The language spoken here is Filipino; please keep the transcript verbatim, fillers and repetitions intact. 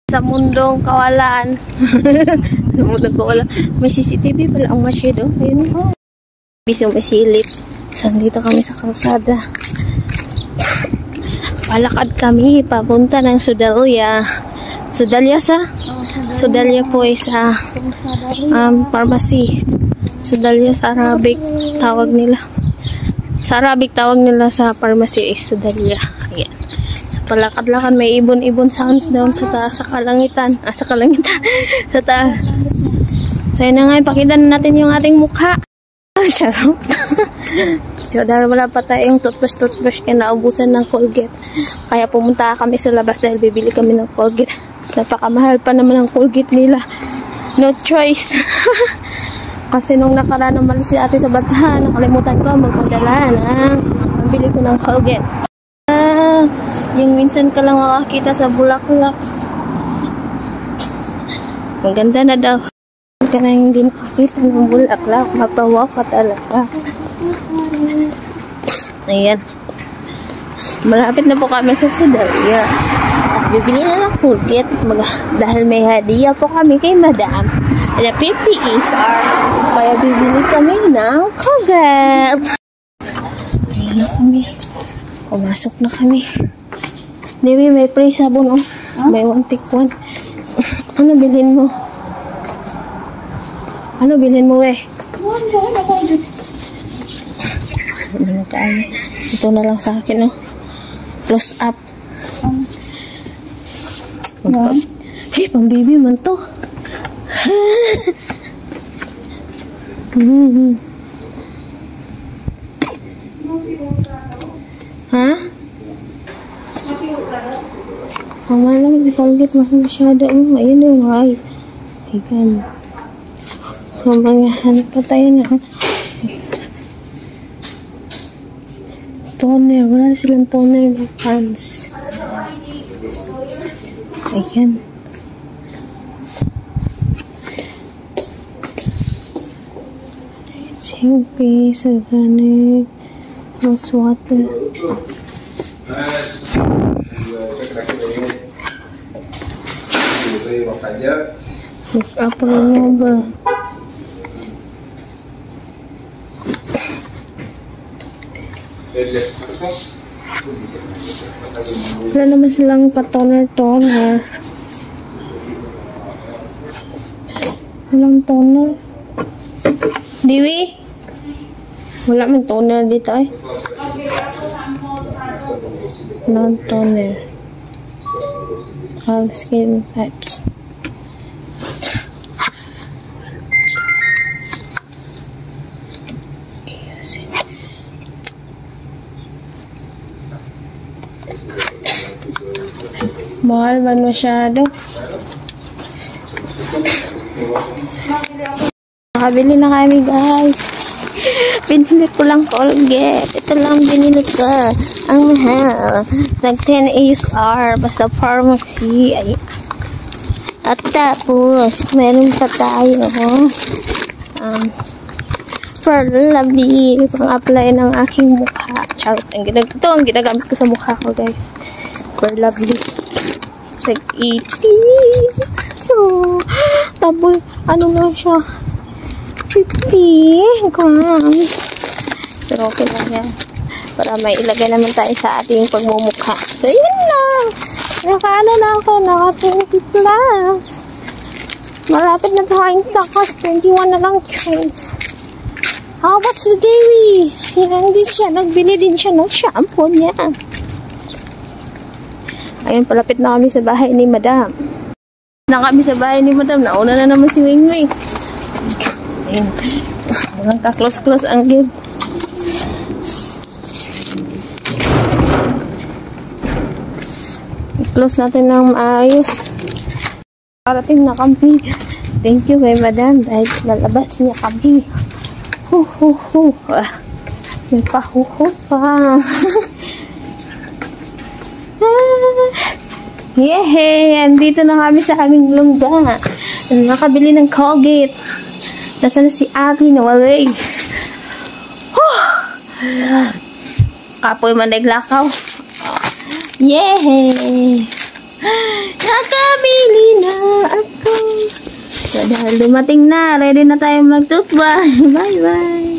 Sa mundong kawalan. Sa mundong kawalan. May C C T V pala ang masjid, oh. Ayun, oh. Bisong masilip. Saan dito kami sa kalsada. Palakad kami papunta ng Sudalya. Sudalya sa? Sudalya po ay sa um, pharmacy. Sudalya sa Arabic tawag nila. Sa Arabic tawag nila sa pharmacy is Sudalya. Ayan. Palakad-lakad, may ibon-ibon sounds down sa taas, sa kalangitan. Ah, sa kalangitan. Sa taas. So, yun na nga, ipakita na natin yung ating mukha. Charot. So, dahil wala pa tayong toothbrush-toothbrush, kaya naubusan ng Colgate. Kaya pumunta kami sa labas dahil bibili kami ng Colgate. Napakamahal pa naman ang Colgate nila. No choice. Kasi nung nakaraan naman si ate sa Batahan, nakalimutan ko magpadala ng pambili ko ng Colgate. Ah, yung minsan ka lang makakita sa Bulaklak. Maganda na daw. Ka na hindi nakakita ng Bulaklak. Mapawa ka talaga. Ayan. Malapit na po kami sa Sudalya. At bibili na ng Colgate. Dahil may hadiah po kami kay Madam. Na fifty is our. Kaya bibili kami ng Colgate. Ayan na kami. Pumasok na kami. Dewi, may free sabon, oh. Huh? May one take one. Ano bilhin mo? Ano bilhin mo, eh? Ano kaya? Ito na lang sa akin, oh. Close up. Um, yeah. Hey, pang baby man to. mm-hmm. Ha? Ang malang di Colgate mas masyado mo. Ayun yung guys. Ayan. So, maghahanap pa tayo na. Toner. Wala na silang toner na pants. Ayan. Siyempre, organic. Rose water. Make up remover. Wala naman silang pa-toner-toner. Walang toner. Diwi? Wala man toner dito eh. Non-toner. All skin types. Mahal man masyado. Nakabili na kami guys. Binili ko lang Colgate. Ito lang binili ko. Ang mahal. Nag ten A S R. Basta pharmacy. Ay. At tapos, meron pa tayo. Um, for lovely. Pang-apply ng aking mukha. Charot. Ang ginag ito ang ginagamit ko sa mukha ko guys. For lovely. Like eighteen. Oh. Tapos, ano lang siya. fifty grams. Pero okay lang yan. Para may ilagay naman tayo sa ating pagmumukha. So, yun lang. Naka-ano na ako. Naka-twenty plus. Malapit na tayong takas. twenty-one na lang chance. How about si Dewi? Hindi siya. Nagbili din siya ng shampoo niya. Ayun, palapit na kami sa bahay ni Madam. Na kami sa bahay ni Madam. Nauna na naman si Wing Wing. Ayun. Walang ka-close-close ang gift. I-close natin ng maayos. Parating na kami. Thank you kay Madam dahil lalabas niya kami. Hu hu hu. Ah, may pahuho pa. Yehey! Andito na kami sa aming lungga. Nakabili ng Colgate. Nasa na si Abby na walay. Kapoy man naglakaw. Yehey! Nakabili So, dahil dumating na, ready na tayo mag-toothbrush. Bye-bye!